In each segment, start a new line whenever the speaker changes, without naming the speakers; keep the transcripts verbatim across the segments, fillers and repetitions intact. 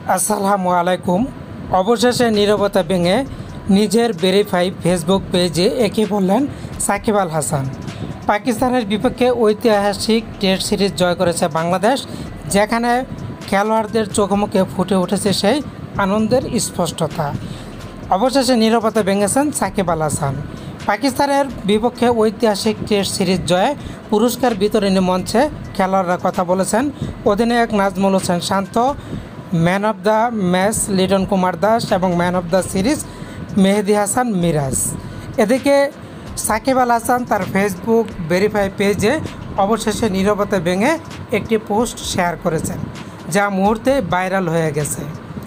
আসসালামু আলাইকুম। অবশেষে নীরবতা ভেঙে নিজের ভেরিফাই ফেসবুক পেজে একে বললেন সাকিব আল হাসান। পাকিস্তানের বিপক্ষে ঐতিহাসিক টেস্ট সিরিজ জয় করেছে বাংলাদেশ, যেখানে খেলোয়াড়দের চোখে ফুটে উঠেছে সেই আনন্দের স্পষ্টতা। অবশেষে নীরবতা ভেঙেছেন সাকিব আল হাসান। পাকিস্তানের বিপক্ষে ঐতিহাসিক টেস্ট সিরিজ জয়ে পুরস্কার বিতরণী মঞ্চে খেলোয়াড়রা কথা বলেছেন। অধিনায়ক Najmul Hossain Shanto, man of the match Liton Kumar Das এবং man of the series Mehidy Hasan Miraz. এদিকে সাকিব আল হাসান তার ফেসবুক ভেরিফাই পেজে অবশেষে নীরবতা ভেঙে একটি পোস্ট শেয়ার করেছেন, যা মুহূর্তে ভাইরাল হয়ে গেছে।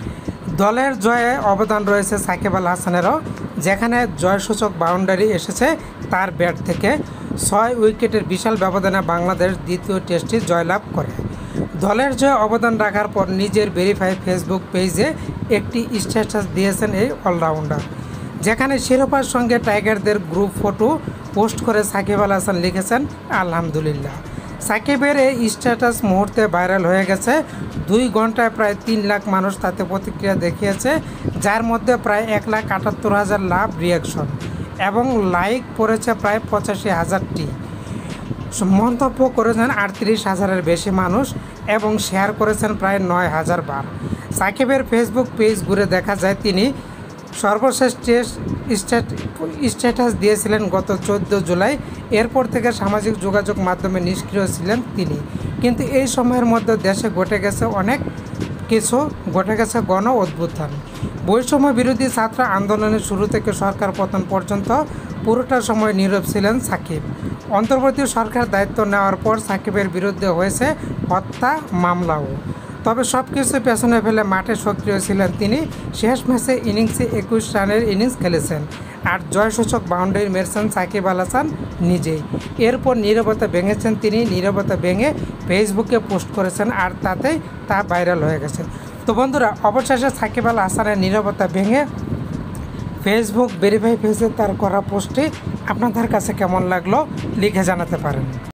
দলের জয়ে অবদান রয়েছে সাকিব আল হাসানেরও, যেখানে জয়সূচক বাউন্ডারি এসেছে তার ব্যাট থেকে। ছয় উইকেটের বিশাল ব্যবধানে বাংলাদেশ দ্বিতীয় টেস্টে জয়লাভ করে। দলের জয়ে অবদান রাখার পর নিজের ভেরিফাই ফেসবুক পেজে একটি স্ট্যাটাস দিয়েছেন এই অলরাউন্ডার, যেখানে শিরোপার সঙ্গে টাইগারদের গ্রুপ ফটো পোস্ট করে সাকিব আল হাসান লিখেছেন আলহামদুলিল্লাহ। সাকিবের এই স্ট্যাটাস মুহূর্তে ভাইরাল হয়ে গেছে। দুই ঘন্টায় প্রায় তিন লাখ মানুষ তাতে প্রতিক্রিয়া দেখিয়েছে, যার মধ্যে প্রায় এক লাখ আটাত্তর হাজার লাভ রিয়াকশন এবং লাইক পড়েছে প্রায় পঁচাশি হাজারটি। মন্তব্য করেছেন আটত্রিশ হাজারের বেশি মানুষ এবং শেয়ার করেছেন প্রায় নয় হাজার বার। সাকিবের ফেসবুক পেজ ঘুরে দেখা যায় তিনি সর্বশেষ টেস্ট স্ট্যাটাস দিয়েছিলেন গত চোদ্দো জুলাই। এরপর থেকে সামাজিক যোগাযোগ মাধ্যমে নিষ্ক্রিয় ছিলেন তিনি। কিন্তু এই সময়ের মধ্যে দেশে ঘটে গেছে অনেক কিছু, ঘটে গেছে গণ অভ্যুত্থান। বৈষম্য বিরোধী ছাত্র আন্দোলনের শুরু থেকে সরকার পতন পর্যন্ত পুরোটা সময় নীরব ছিলেন সাকিব। অন্তর্বর্তী সরকার দায়িত্ব নেওয়ার পর সাকিবের বিরুদ্ধে হয়েছে হত্যা মামলাও। তবে সব কিছু পেছনে ফেলে মাঠে সক্রিয় ছিলেন তিনি। শেষ ম্যাচে ইনিংসে একুশ রানের ইনিংস খেলেছেন আর জয়সূচক বাউন্ডারি মেরেছেন সাকিব আল হাসান নিজেই। এরপর নীরবতা ভেঙেছেন তিনি। নীরবতা ভেঙে ফেসবুকে পোস্ট করেছেন আর তাতেই তা ভাইরাল হয়ে গেছে। তো বন্ধুরা, অবশেষে সাকিব আল হাসানের নীরবতা ভেঙে ফেসবুক ভেরিফাই পেজে তার করা পোস্টটি আপনাদের কাছে কেমন লাগলো লিখে জানাতে পারেন।